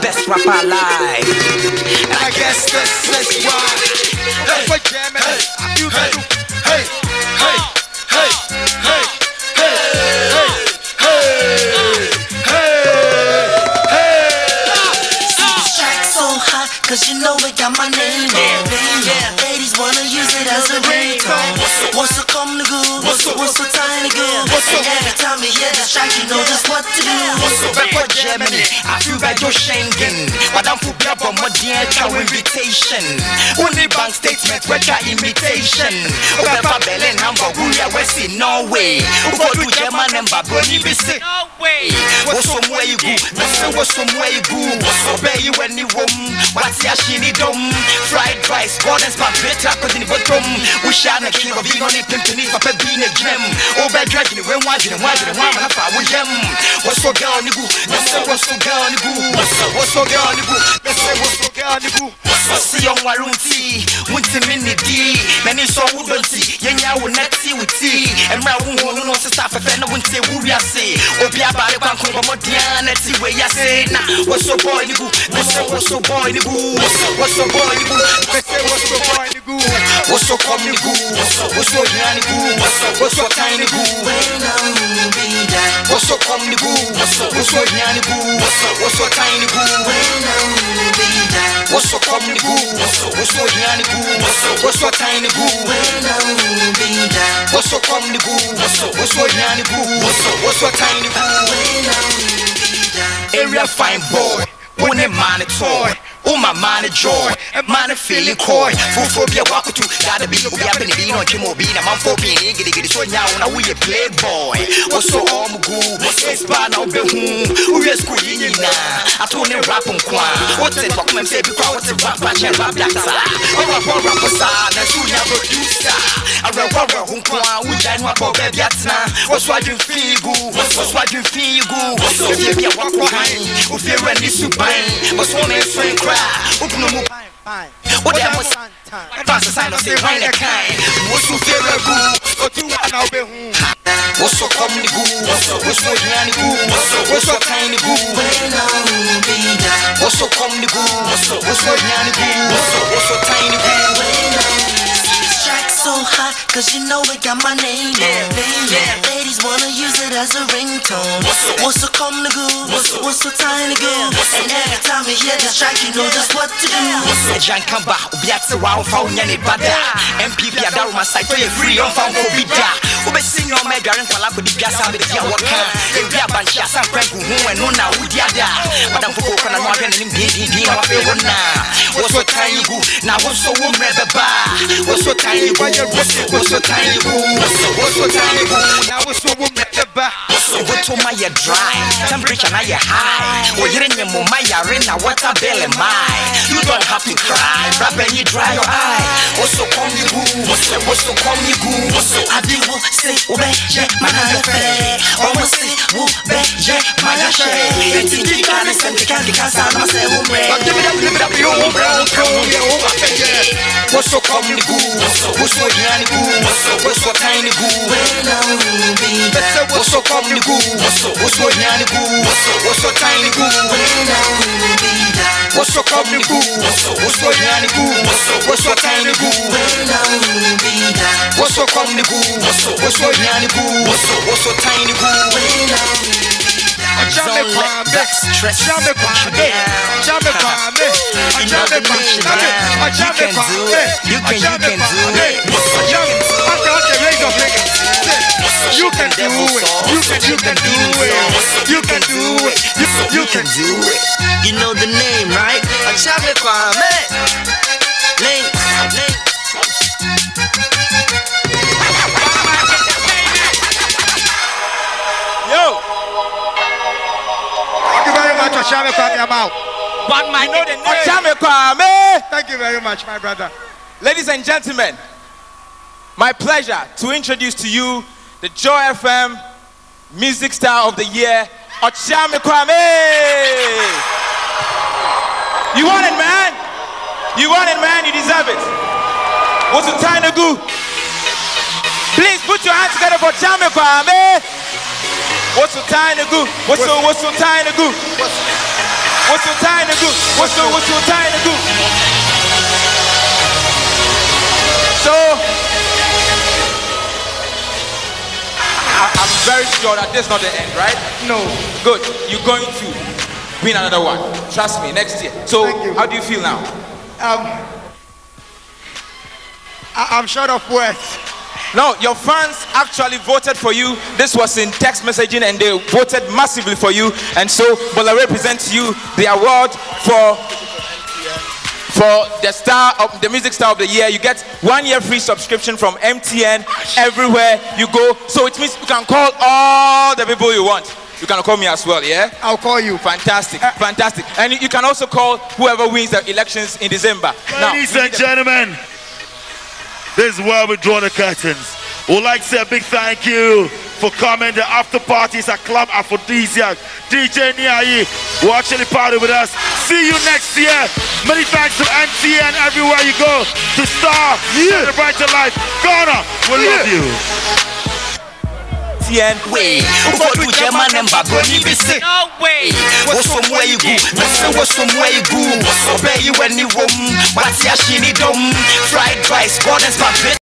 best rapper alive. And I guess this is why. Hey, Okyeame, I feel that. Hey, hey, hey, hey, hey, hey, hey, hey. See this track so hot, cause you know it got my name on. Ladies wanna use it as a ringtone. What's so come to good? What's so tiny good? And every time you hear this track, you know just what to do. Backward Germany, I feel like you're Schengen. But I'm for Biaba, my dear, cow invitation. Only bank statement, where imitation. Over Berlin, Hamburg, we are West in Norway. Go to German and Baboni, be sick. Norway. What's somewhere you go? What's somewhere you go? Obey you when you roam. What's your shiny dome? Fried rice, gardens, but better, cause in the bottom. We shall not kill a being on it, pimping for being a gem. Over dragging it when watching and watching and one half hour gem. What's so girl, Nibu? What's so girl, Nibu? What's so girl, Nibu? What's so girl, Nibu? What's the young Warunti? Winter Minnie D. Many so wouldn't see. Yenya will not see with tea. And my woman who knows the staff of Fenna wouldn't say, who ya say? Obia Bali Banco, Modiana, see where ya say. Now, what's so boy, Nibu? What's so boy, Nibu? What's so boy, Nibu? What's so boy, Nibu? What's so come, Nibu? What's so young, Nibu? What's so tiny, Nibu? What's so come, Nibu? What's so young, Nibu? What's so tiny, Nibu? What's so come, Nibu? What's so young, Nibu? What's so tiny, Nibu? What's so come, Nibu? What's so young, Nibu? What's so tiny, Nibu? Area fine boy, when a man a toy. Oh my man a joy, and man a feeling coy. Phobia walk to gotta be up in the bean on Kimo Bean, a man for being get it so now we a playboy. What's so all good? It's bad now be who is schooling now. I told him rap on Kwan. What's it? What can say? Because what's a rap patch and rap black side? Oh, rap side, and soon have producer. I read what we're Kwan, who died what about baby at now. What's why you feel good? What's why you feel good? If you be a walk behind, if you're ready to buy, what's one is friend cry? Open the move. What that was fast as I know say why that kind. What's so very good? What's so come the good? What's so young the good? What's so tiny good? What's so come the good? What's so young the good? What's so tiny good? So hot, cause you know it got my name on. Ladies wanna use it as a ringtone. What's so come to good? What's so tiny good? And every time you hear this track, you know just what to do. Jan Kamba, Ubiatse Wow Found Yanni Bada. MPP Adaruma Site, free on Found Kobida. Ube sing on my garden for Lako di Piasa with the Waka. And we are Banchia San Franco, who and Nona Udiada. Madame Foko and Morgan and Didi, our favorite now. What's so tiny good? Now what's so warm, Rebbe Bar? What's so tiny good? What's so tiny good? What's so tiny good? Now what's so warm, Rebbe Bar? What's so my dry? Temperature now you're high. Or you're in your Mumaya, water belly mine. You don't have to cry, rap and you dry your eye. What's so come you good? What's so come you good? I do say, Ube, Jet, Manafe. Almost say, Ube, Jet, Manafe. And you can't send the candy casa, I say, Ube. Give it up, you brown, what's so come you good? What's so young good? What's so tiny good? What's so come you good? What's so young good? What's so tiny good? What's so come you good? What's so young good? What's so tiny good? What's so come you good? What's so young good? What's so tiny good? Okyeame, Okyeame, Okyeame, you can do it. You can do it. You can do it. You can do it. You can do it. You know the name, right? Okyeame, Kwame. Link. Yo. Thank you very much, Okyeame, Kwame. I'm out. But my know the name. Okyeame, Kwame. Thank you very much, my brother. Ladies and gentlemen, my pleasure to introduce to you the Joy FM Music Star of the Year, Okyeame Kwame. You want it, man? You want it, man? You deserve it. What's the time to go? Please put your hands together for Okyeame Kwame. What's the time to go? What's the time to go? What's your time to go? What's your time to go? So I'm very sure that this is not the end, right? No. Good. You're going to win another one. Trust me, next year. So how do you feel now? I'm short of words. No, your fans actually voted for you. This was in text messaging and they voted massively for you. And so Bolare presents you the award for the music star of the year. You get 1 year free subscription from MTN everywhere you go. So it means you can call all the people you want. You can call me as well, yeah? I'll call you. Fantastic, fantastic. And you can also call whoever wins the elections in December. Ladies and gentlemen, this is where we draw the curtains. We'd like to say a big thank you for coming. The after parties at Club Aphrodisiac. DJ Niayi will actually party with us. See you next year. Many thanks to MTN everywhere you go. To Star, Celebrate Your Life. Ghana, we love you. Way, do German and Baboni be sick. No way. What's somewhere you go? What's somewhere you go? Obey you when you roam. What's your shiny dome? Fried rice, gardens,